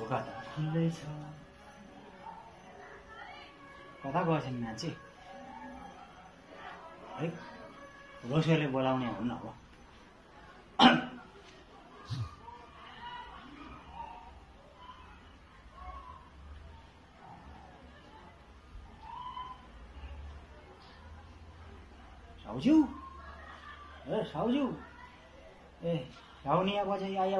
ढोका त खुल्लै छ। कता गएछन् मान्छे? है रोसोले बोलाउने हुन्न अब। साउज्यू, ए साउज्यू, ए साउनिया बजे आयौ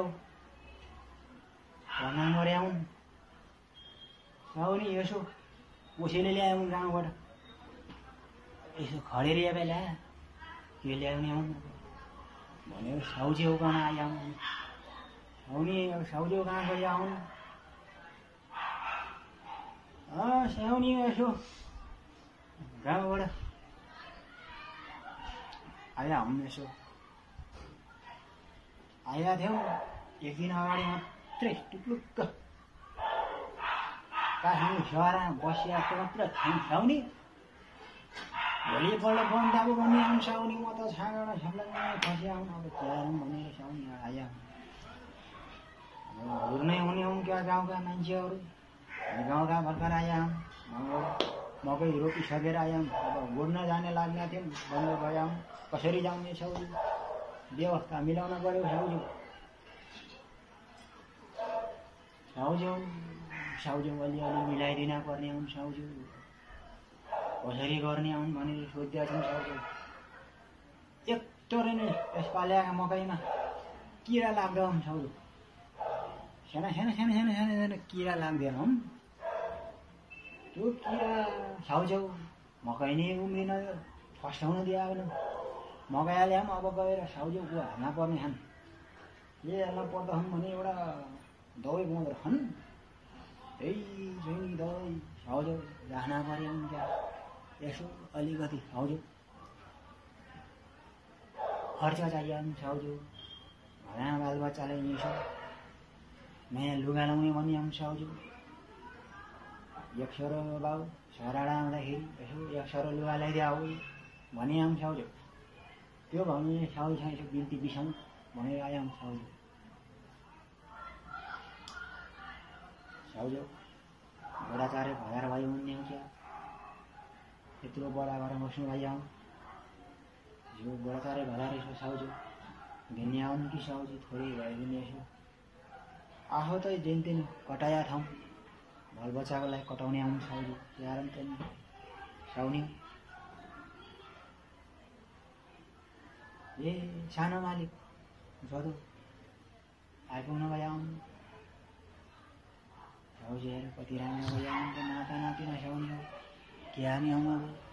भना मर्याउन्। साउनी यसो कसैले ल्याउन् गाउँबाट, यसो खडेरिया बेला के ल्याउने हुन् भनेर साउज्यू कहाँ आइआउन्। साउनी अब साउज्यू कहाँ गई आउन्? साउनी यसो गाउँबाट आया हुन्। यसो आएका थियौँ एक दिन अगाडि मात्रै टुक्लुक्क काठमाडौँ सहरमा बसिरहेको मात्र थियौँ साउनी। भोलिपल्ट बन्दाको भन्ने आउँ साउनी, म त छाँगामा छ्याम्लाङमा फसिया हुन्। अब क्यारौँ भनेर साउनी आया हुन्। नै हुने हुन् क्या गाउँका मान्छेहरू। गाउँका भर्खर आया हुन्, मकै रोपिसकेर आया हुन्। अब गुड्न जाने लाग्ने थियौँ, बन्द गया हुन्। कसरी जाउने साउजी? व्यवस्था मिलाउन पर्यो साउजी। साउजी अलिअलि मिलाइदिन पर्ने हुन् साउजी। कसरी गर्ने हुन् भनेर सोध्दै छौँ साउजी। एकटोरे नै यसपालिका मकैमा किरा लाग्दो हुन् साउजी। साना किरा लाग्दैन हुन्। त्यो किरा साउजी मकै नै उम्रिन फस्टाउन दिएन। मकै ल्याउँ अब गएर साउजीको हाल्न पर्ने छन्। के हाल्न पर्दा हुन् भने एउटा दबाई बोकेर छन्। त्यही चाहिँ दबाई साउजी राख्न पर्यो हुन्छ। यसो अलिकति साउजी खर्च चाहियो साउजी। घरमा बालबच्चालाई यसो नयाँ लुगा लाउने भन्ने आउँ साउजी। एक सरो बाउ सराडा आउँदाखेरि यसो एक सरो लुगा ल्याइदिया हो भने आउँ साउजी। त्यो भने साउजीसँग यसो बिन्ती बिसाउँ भनेर आयौँ साउजी। साउजी बुढाचारे भएर भयो भन्ने हो क्या? यत्रो बडा भएर बस्नु भइआउँ। यो बुढाचारे भएर रहेछ साउजी। भिन्ने आउनु कि साउजी थोरै भयो भने यसो आफू त दिन कटाया ठाउँ बालबच्चाको लागि कटाउने आउनु साउजी। स्याहारौँ त नि साउनी। ए सानो मालिक जरो आइपुग्न गइआउनु साउजी। हेर कति राम्रो गइआउनु त नाता नातिना साउनी हो। के हानी आउनु अब